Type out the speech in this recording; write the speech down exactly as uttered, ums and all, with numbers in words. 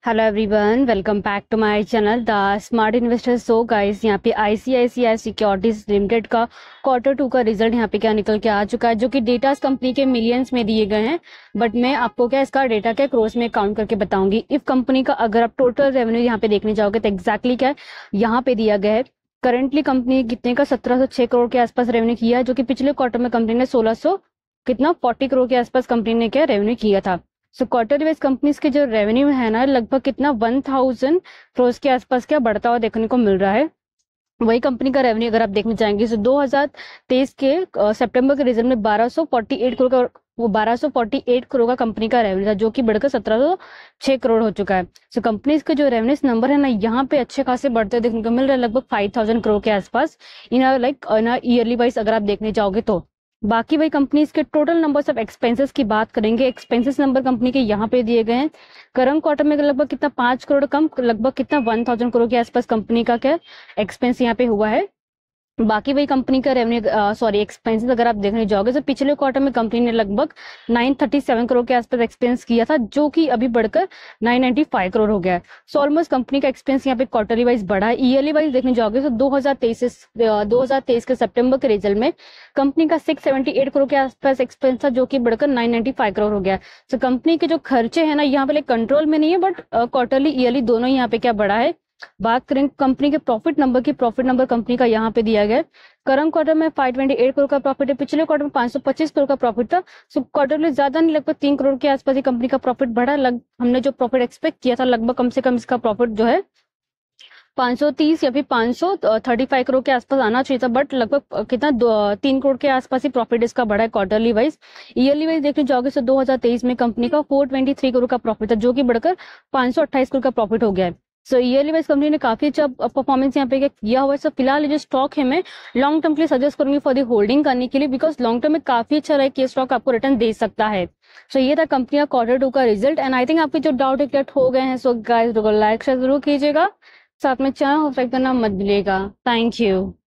Hello everyone, welcome back to my channel the smart investor. So guys, यहाँ पे ICICI securities limited का quarter two का result यहाँ पे क्या निकल के आ चुका है, जो कि डेटा कंपनी के मिलियंस में दिए गए हैं। बट मैं आपको क्या इसका डेटा क्या क्रोस में काउंट करके बताऊंगी। इफ कंपनी का अगर आप टोटल रेवेन्यू यहाँ पे देखने जाओगे तो एक्जैक्टली क्या है यहाँ पे दिया गया है। करंटली कंपनी कितने का सत्रह सौ छह करोड़ के आसपास रेवेन्यू किया है, जो कि पिछले क्वार्टर में कंपनी ने सोलह सौ कितना फोर्टी करोड़ के आसपास कंपनी ने क्या रेवेन्यू किया था। सो क्वार्टर वाइज कंपनीज के जो रेवेन्यू है ना, लगभग कितना वन थाउजेंड करोड़ के आसपास क्या बढ़ता हुआ देखने को मिल रहा है। वही कंपनी का रेवेन्यू अगर आप देखने जाएंगे तो दो हज़ार तेईस के सितंबर के रिजल्ट में बारह सौ अड़तालीस करोड़ का वो बारह सौ अड़तालीस करोड़ का कंपनी का रेवेन्यू था, जो कि बढ़कर सत्रह सौ छह करोड़ हो चुका है। सो कंपनीज के जो रेवेन्यू नंबर है ना, यहाँ पे अच्छे खासे बढ़ते देखने को मिल रहा है, लगभग फाइव थाउजेंड करोड़ के आसपास इन लाइक ईयरली वाइज अगर आप देखने जाओगे तो। बाकी वही कंपनीज के टोटल नंबर्स ऑफ एक्सपेंसेस की बात करेंगे। एक्सपेंसेस नंबर कंपनी के यहाँ पे दिए गए हैं। करंट क्वार्टर में लगभग कितना पांच करोड़ कम, लगभग कितना वन थाउजेंड करोड़ के आसपास कंपनी का क्या एक्सपेंस यहाँ पे हुआ है। बाकी वही कंपनी का रेवेन्यू सॉरी एक्सपेंसेस अगर आप देखने जाओगे तो पिछले क्वार्टर में कंपनी ने लगभग नौ सौ सैंतीस करोड़ के आसपास एक्सपेंस किया था, जो कि अभी बढ़कर नौ सौ पचानवे करोड़ हो गया है। सो ऑलमोस्ट कंपनी का एक्सपेंस यहाँ पे क्वार्टरली वाइज बढ़ा है। ईयरली वाइज देखने जाओगे तो दो हज़ार तेईस दो हज़ार तेईस के सितंबर के रिजल्ट में कंपनी का छह सौ अठहत्तर करोड़ के आसपास एक्सपेंस था, जो कि बढ़कर नौ सौ पचानवे करोड़ हो गया है। सो कंपनी के जो खर्चे है ना, यहाँ पे कंट्रोल में नहीं है, बट क्वार्टरली ईयरली दोनों यहाँ पे क्या बढ़ा है। बात करें कंपनी के प्रॉफिट नंबर की, प्रॉफिट नंबर कंपनी का यहाँ पे दिया गया है। करंट क्वार्टर में पाँच सौ अट्ठाईस करोड़ का प्रॉफिट है, पिछले क्वार्टर में पाँच सौ पच्चीस करोड़ का प्रॉफिट था। सो क्वार्टर में ज्यादा नहीं, लगभग तीन करोड़ के आसपास ही कंपनी का प्रॉफिट बढ़ा। लग हमने जो प्रॉफिट एक्सपेक्ट किया था, लगभग कम से कम इसका प्रॉफिट जो है पाँच सौ तीस या फिर पाँच सौ पैंतीस करोड़ के आसपास आना चाहिए था, बट लगभग कितना तीन करोड़ के आसपास ही प्रॉफिट इसका बढ़ा है क्वार्टरली वाइज। ईयरली वाइज देखने जाओगे तो दो हज़ार तेईस में कंपनी का चार सौ तेईस करोड़ का प्रॉफिट था, जो कि बढ़कर पाँच सौ अट्ठाईस करोड़ का प्रॉफिट हो गया है। सो ईयरली वाइज कंपनी ने काफी अच्छा परफॉर्मेंस यहाँ पे किया हुआ है। सो फिलहाल ये जो स्टॉक है, मैं लॉन्ग टर्म के लिए सजेस्ट करूंगी फॉर दी होल्डिंग करने के लिए, बिकॉज लॉन्ग टर्म में काफी अच्छा रहा कि स्टॉक आपको रिटर्न दे सकता है। सो so, ये था कंपनी का क्वार्टर टू का रिजल्ट एंड आई थिंक आपके जो डाउट क्लियर हो गए हैं। सो गाइस लाइक शेयर जरूर कीजिएगा, साथ में चैनल सब्सक्राइब करना मत भूलिएगा। Thank you.